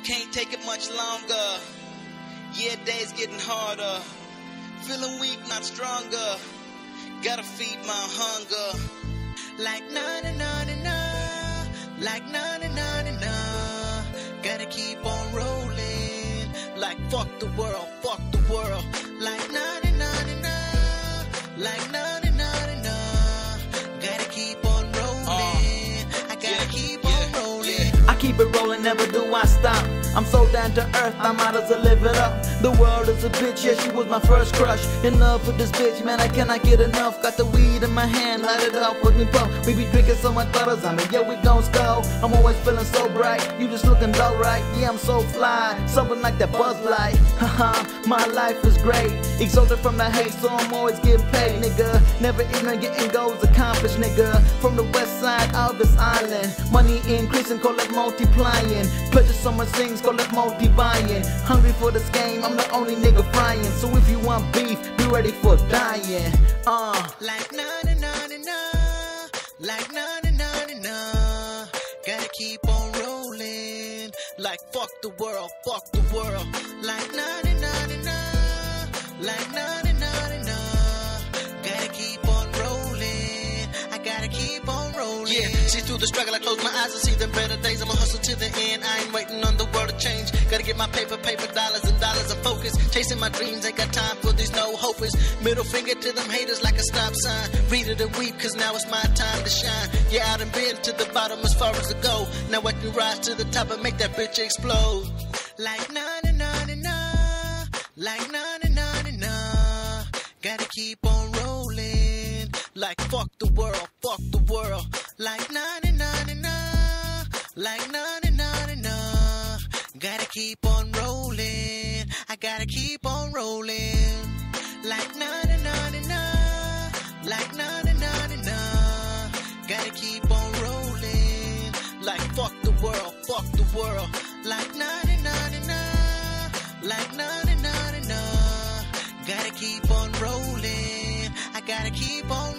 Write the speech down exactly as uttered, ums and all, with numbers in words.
Can't take it much longer. Yeah, days getting harder. Feeling weak, not stronger. Gotta feed my hunger. Like na na na na na. Like na na na na na. Gotta keep on rolling. Like fuck the world, fuck the world. Like na na na na na. Like na na na na na. Gotta keep on rolling. I gotta yeah, keep yeah, on rolling. Yeah. I keep it rolling, never do I stop. I'm so down to earth, I might as well live it up. The world is a bitch, yeah, she was my first crush. In love with this bitch, man, I cannot get enough. Got the weed in my hand, light it up, with me puff. We be drinking so much butters, I mean, yeah, we gon' skull. I'm always feeling so bright, you just looking dull right. Yeah, I'm so fly, something like that Buzz Light. Haha, my life is great. Exalted from the hate, so I'm always getting paid, nigga. Never even getting goals accomplished, nigga. From the west side of this island, money increasing, call it multiplying. Pleasure so much things, call it multi-buying. Hungry for this game, I'm the only nigga frying. So if you want beef, be ready for dying. Uh. Like na na na na na. Like na na na na na. Gotta keep on rolling. Like fuck the world, fuck the world. Like na na na na na. Like na na na na na. Gotta keep on rolling. I gotta keep on rolling. Yeah, see through the struggle, I close my eyes and see the better days. I'ma hustle to the end. I ain't waiting on the world to change. Gotta get my paper, paper, dollars and dollars. I'm focused, chasing my dreams. Ain't got time for these no hopers. Middle finger to them haters like a stop sign. Read it and weep, cause now it's my time to shine. Yeah, I done been to the bottom as far as to go. Now I can rise to the top and make that bitch explode. Like na na na na na. Like na na na na na. Gotta keep on rolling. Like fuck the world, fuck the world. Like na na na na na. Like na na na na na. Gotta keep on rolling. I gotta keep on rolling. Like na na na na na. Like na na na na na. Gotta keep on rolling. Like fuck the world, fuck the world. Like na na na na na. Like na na na na na. Gotta keep on rolling. I gotta keep on